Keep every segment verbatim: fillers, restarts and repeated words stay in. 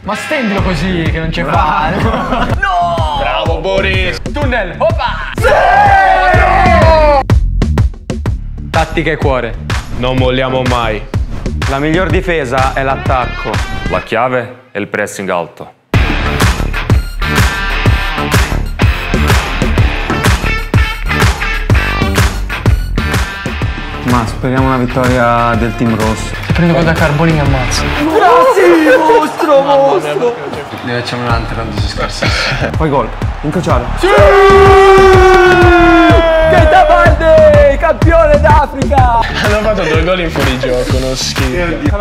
Ma stendilo così che non c'è fa. No! Bravo Boris! Tunnel! Oppa! Sì! No! Tattica e cuore. Non molliamo mai. La miglior difesa è l'attacco. La chiave è il pressing alto. Ma speriamo una vittoria del team rosso. Prendo quella Carboni mi ammazza. Grazie, mostro, mostro. Ne facciamo un'altra quando si scherza. Poi gol. Incrociato. Sì! Keita Balde, campione d'Africa. Hanno fatto due gol in fuorigioco, uno schifo.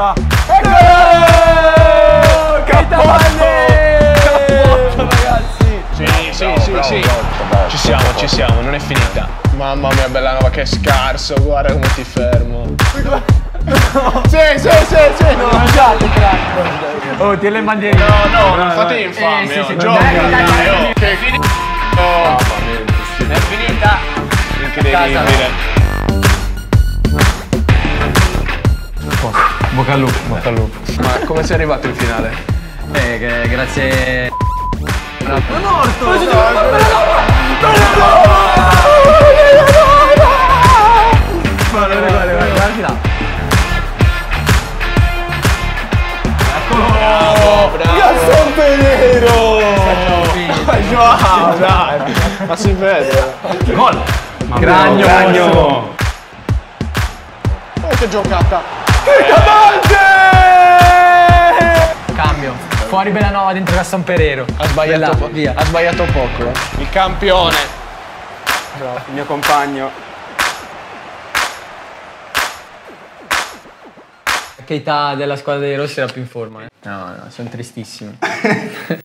Keita Balde. Ragazzi. Sì, sì, sì, sì. Ci siamo, ci siamo, non è finita. Mamma mia, Bellanova, che scarso, guarda come ti fermo. Sì, sì, sì, sì. No, già, crack. Oh, ti le bandierine. No, no, non fate infame, Eh, sì, sì, oh. Gioca, dai, dai, dai, dai. oh. Che finita. Oh, È finita. incredibile. Bocca al lupo, bocca al lupo. Ma come sei arrivato in finale? Eh, che grazie. Guarda, guarda, guarda là. Bravo, bravo. Gaston Pereiro. Wow, dai. Ma si vede. Gol. Gragno. Gragno. Oh, che giocata. Keita Balde. Cambio. Fuori Bellanova, dentro Gaston Pereiro. Ha sbagliato, po via. ha sbagliato poco. Eh. Il campione. Il mio compagno. Keita della squadra dei rossi era più in forma. Eh. No, no, sono tristissimo.